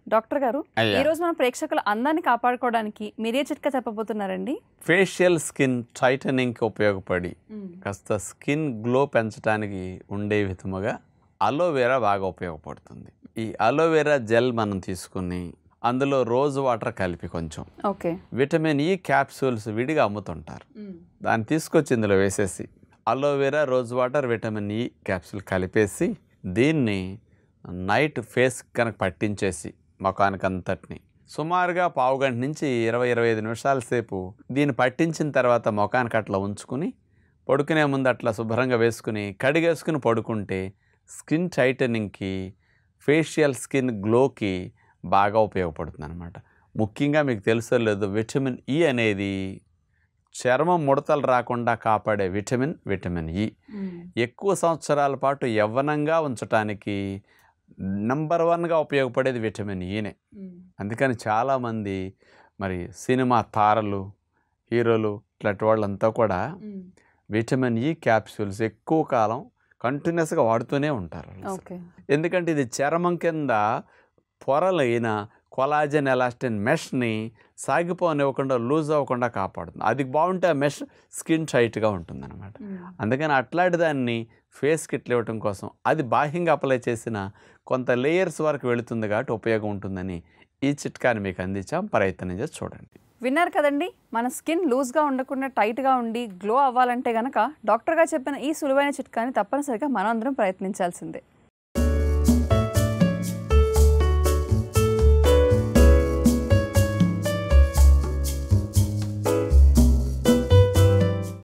Doctor గారు ఈ రోజు మన ప్రేక్షకుల అందాన్ని కాపాడుకోవడానికి మీరే చిట్కా చెప్పబోతున్నారండి? ఫేషియల్ స్కిన్ టైటనింగ్కి ఉపయోగపడి కాస్త స్కిన్ గ్లో పెంచడానికి ఉండే విధముగా అలోవెరా బాగా ఉపయోగపడుతుంది. ఈ అలోవెరా జెల్ మనం తీసుకుని అందులో రోజ్ వాటర్ కలిపి కొంచెం విటమిన్ ఈ క్యాప్సూల్స్ విడిగా అమ్ముతుంటారు. దాన్ని తీసుకొచ్చి ఇందులో వేసేసి aloe vera rose water vitamin E capsule కలిపేసి దీన్ని నైట్ ఫేస్ కనుక పట్టించేసి ముఖానికి అంతటిని సుమారుగా పావుగంట నుంచి 20-25 నిమిషాల సేపు దీన్ని పట్టించిన తర్వాత ముఖానికి అట్లా ఉంచుకుని పడుకునే ముందు అట్లా శుభ్రంగా వేసుకుని కడిగేసుకుని పడుకుంటే స్కిన్ టైటనింగ్కి ఫేషియల్ స్కిన్ గ్లోకి బాగా ఉపయోగపడుతుంది అన్నమాట. ముఖ్యంగా మీకు తెలుసో లేదు, విటమిన్ ఈ అనేది చర్మం ముడతలు రాకుండా కాపాడే విటమిన్ ఈ ఎక్కువ సంవత్సరాల పాటు యవ్వనంగా ఉంచడానికి నంబర్ 1గా ఉపయోగపడేది విటమిన్ ఈనే. అందుకని చాలామంది మరి సినిమా తారలు, హీరోలు ఇట్లాంటి వాళ్ళంతా కూడా విటమిన్ ఈ క్యాప్సూల్స్ ఎక్కువ కాలం కంటిన్యూస్గా వాడుతూనే ఉంటారు. ఎందుకంటే ఇది చర్మం కింద పొరలైన కొలాజన్ ఎలాస్టిన్ మెష్ని సాగిపోనివ్వకుండా లూజ్ అవ్వకుండా కాపాడుతుంది. అది బాగుంటే ఆ మెష్ స్కిన్ టైట్గా ఉంటుంది అనమాట. అందుకని అట్లాంటి దాన్ని ఫేస్కి ఇట్లా ఇవ్వటం కోసం అది బాహ్యంగా అప్లై చేసిన కొంత లేయర్స్ వరకు వెళుతుంది కాబట్టి ఉపయోగం ఉంటుందని ఈ చిట్కాని మీకు అందించాం. ప్రయత్నం చేసి చూడండి. విన్నారు కదండి, మన స్కిన్ లూజ్గా ఉండకుండా టైట్గా ఉండి గ్లో అవ్వాలంటే కనుక డాక్టర్ గారు చెప్పిన ఈ సులువైన చిట్కాని తప్పనిసరిగా మనం అందరం ప్రయత్నించాల్సిందే.